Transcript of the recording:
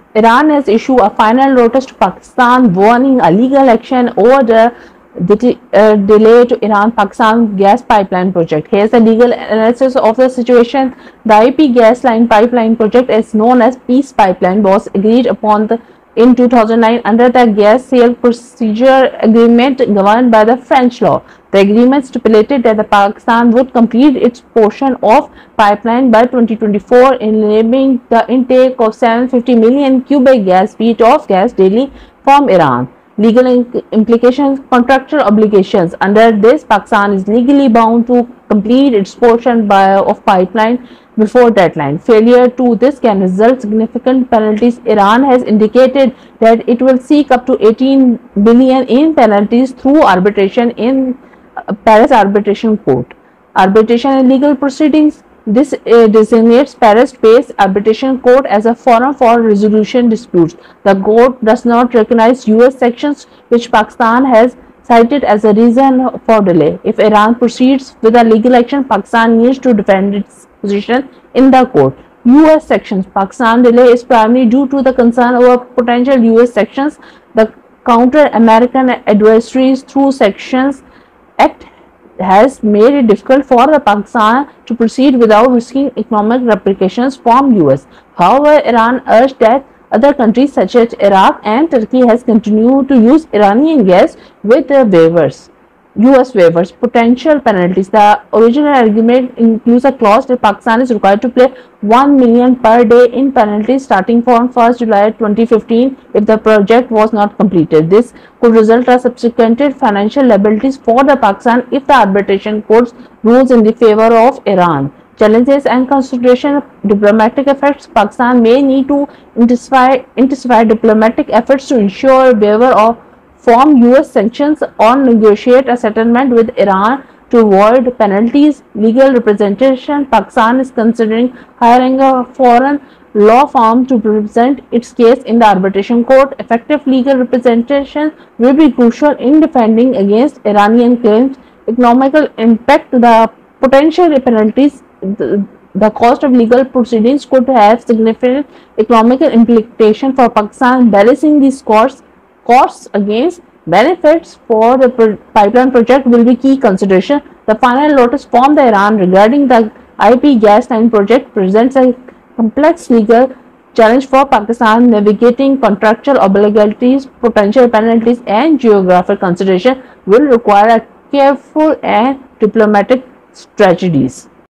Iran has issued a final notice to Pakistan warning a legal action over the delay to Iran-Pakistan gas pipeline project. Here's a legal analysis of the situation. The IP gas line pipeline project, is known as Peace Pipeline, was agreed upon in 2009 under the gas sale procedure agreement governed by the French law. The agreement stipulated that the Pakistan would complete its portion of pipeline by 2024, enabling the intake of 750 million cubic gas feet of gas daily from Iran. Legal implications: contractual obligations. Under this, Pakistan is legally bound to complete its portion of pipeline before deadline. Failure to this can result significant penalties. Iran has indicated that it will seek up to 18 billion in penalties through arbitration in Paris Arbitration Court. Arbitration and legal proceedings. This designates Paris-based arbitration court as a forum for resolution disputes. The court does not recognize US sanctions, which Pakistan has cited as a reason for delay. If Iran proceeds with a legal action, Pakistan needs to defend its position in the court. US sanctions. Pakistan delay is primarily due to the concern over potential US sanctions. The Counter-American Adversaries Through Sanctions Act has made it difficult for the Pakistan to proceed without risking economic repercussions from US. However, Iran urged that other countries such as Iraq and Turkey has continued to use Iranian gas with US waivers. Potential penalties. The original agreement includes a clause that Pakistan is required to pay 1 million per day in penalties starting from 1st July 2015 if the project was not completed. This could result in subsequent financial liabilities for the Pakistan if the arbitration court rules in the favor of Iran. Challenges and consideration: diplomatic effects. Pakistan may need to intensify diplomatic efforts to ensure waiver from US sanctions or negotiate a settlement with Iran to avoid penalties. Legal representation. Pakistan is considering hiring a foreign law firm to represent its case in the arbitration court. Effective legal representation will be crucial in defending against Iranian claims. Economical impact. The potential penalties, the cost of legal proceedings could have significant economic implications for Pakistan. Balancing these costs against benefits for the pipeline project will be key consideration. The final notice from the Iran regarding the IP gas line project presents a complex legal challenge for Pakistan. Navigating contractual obligations, potential penalties, and geographic consideration will require a careful and diplomatic strategies.